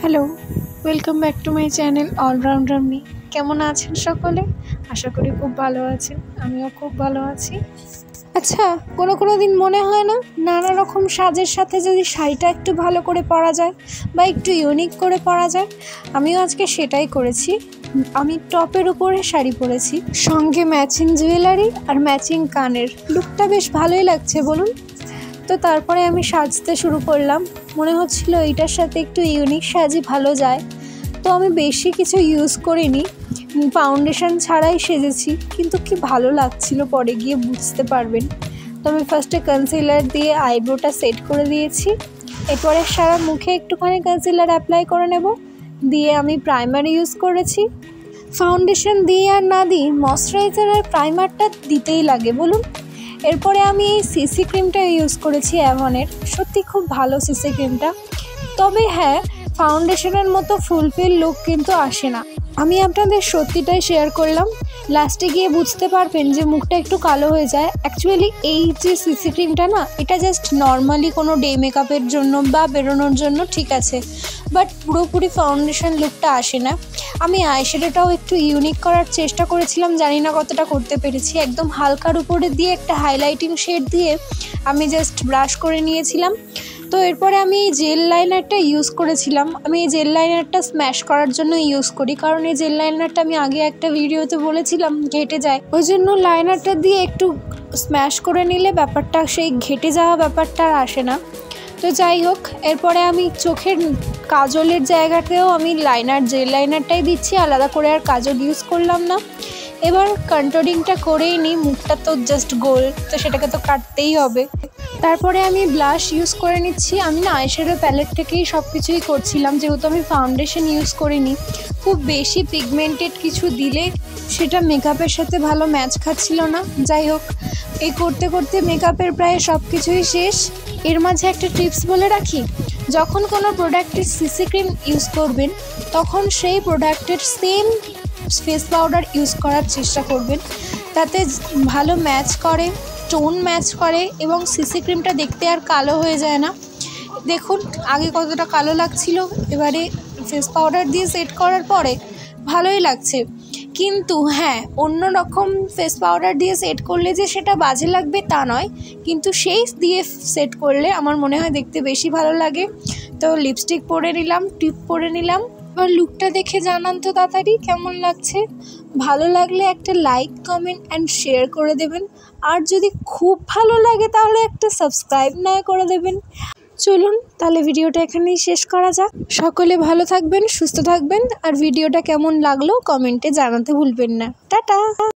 Hello, welcome back to my channel allrounder me. কেমন আছেন সকলে? আশা করি খুব ভালো আছেন, আমিও খুব ভালো আছি। আচ্ছা, কোনো দিন মনে হয় না নানা রকম সাজের সাথে যদি শাড়িটা একটু ভালো করে পরা যায় বা একটু ইউনিক করে পরা যায়? আমিও আজকে সেটাই করেছি। আমি টপের উপরে শাড়ি পরেছি, সঙ্গে ম্যাচিং জুয়েলারি আর ম্যাচিং কানের। লুকটা বেশ ভালোই লাগছে বলুন। তো তারপরে আমি সাজতে শুরু করলাম। মনে হচ্ছিল এইটার সাথে একটু ইউনিক সাজই ভালো যায়। তো আমি বেশি কিছু ইউজ করিনি, ফাউন্ডেশন ছাড়াই সেজেছি, কিন্তু কি ভালো লাগছিল পরে গিয়ে বুঝতে পারবেন। তো আমি ফার্স্টে কনসিলার দিয়ে আইব্রোটা সেট করে দিয়েছি। এরপরে সারা মুখে একটুখানি কনসিলার অ্যাপ্লাই করে নেব। দিয়ে আমি প্রাইমার ইউজ করেছি। ফাউন্ডেশন দিয়ে আর না দিই, ময়শ্চারাইজার আর প্রাইমারটা দিতেই লাগে বলুন। এরপরে আমি এই সিসি ক্রিমটা ইউজ করেছি অ্যাভনের। সত্যি খুব ভালো সিসি ক্রিমটা। তবে হ্যাঁ, ফাউন্ডেশনের মতো ফুলফিল লুক কিন্তু আসে না। আমি আপনাদের সত্যিটাই শেয়ার করলাম। লাস্টে গিয়ে বুঝতে পারবেন যে মুখটা একটু কালো হয়ে যায়। অ্যাকচুয়ালি এই যে সিসি ক্রিমটা না, এটা জাস্ট নর্মালি কোনো ডে মেকআপের জন্য বা বেরোনোর জন্য ঠিক আছে, বাট পুরোপুরি ফাউন্ডেশন লুকটা আসে না। আমি আইশ্যাডোটাও একটু ইউনিক করার চেষ্টা করেছিলাম, জানি না কতটা করতে পেরেছি। একদম হালকার উপরে দিয়ে একটা হাইলাইটিং শেড দিয়ে আমি জাস্ট ব্রাশ করে নিয়েছিলাম। তো এরপরে আমি এই জেল লাইনারটা ইউজ করেছিলাম। আমি এই জেল লাইনারটা স্ম্যাশ করার জন্য ইউজ করি, কারণ এই জেল লাইনারটা আমি আগে একটা ভিডিওতে বলেছিলাম ঘেটে যায়। ওই জন্য লাইনারটা দিয়ে একটু স্ম্যাশ করে নিলে ব্যাপারটা, সেই ঘেটে যাওয়া ব্যাপারটা আর আসে না। তো যাই হোক, এরপরে আমি চোখের কাজলের জায়গাতেও আমি জেল লাইনারটাই দিচ্ছি, আলাদা করে আর কাজল ইউজ করলাম না। এবার কন্ট্রোলিংটা করেই নিই, মুখটা তো জাস্ট গোল, তো সেটাকে তো কাটতেই হবে। তারপরে আমি ব্লাশ ইউজ করে নিচ্ছি। আমি না আইশ্যাডো প্যালেট থেকেই সব কিছুই করছিলাম, যেহেতু আমি ফাউন্ডেশন ইউজ করিনি। খুব বেশি পিগমেন্টেড কিছু দিলে সেটা মেকআপের সাথে ভালো ম্যাচ খাচ্ছিল না। যাই হোক, এই করতে করতে মেকআপের প্রায় সব কিছুই শেষ। এর মাঝে একটা টিপস বলে রাখি, যখন কোনো প্রোডাক্টের সিসি ক্রিম ইউজ করবেন, তখন সেই প্রোডাক্টের সেম ফেস পাউডার ইউজ করার চেষ্টা করবেন। তাতে ভালো ম্যাচ করে, টোন ম্যাচ করে এবং সিসি ক্রিমটা দেখতে আর কালো হয়ে যায় না। দেখুন আগে কতটা কালো লাগছিল, এবারে ফেস পাউডার দিয়ে সেট করার পরে ভালোই লাগছে। কিন্তু হ্যাঁ, অন্য রকম ফেস পাউডার দিয়ে সেট করলে যে সেটা বাজে লাগবে তা নয়, কিন্তু সেই দিয়ে সেট করলে আমার মনে হয় দেখতে বেশি ভালো লাগে। তো লিপস্টিক পরে নিলাম, টিপ পরে নিলাম। এবার লুকটা দেখে জানান তো তাড়াতাড়ি কেমন লাগছে। ভালো লাগলে একটা লাইক, কমেন্ট অ্যান্ড শেয়ার করে দেবেন। আর যদি খুব ভালো লাগে তাহলে একটা সাবস্ক্রাইব না করে দেবেন। চলুন তাহলে ভিডিওটা এখানেই শেষ করা যাক। সকলে ভালো থাকবেন, সুস্থ থাকবেন, আর ভিডিওটা কেমন লাগলো কমেন্টে জানাতে ভুলবেন না। টাটা।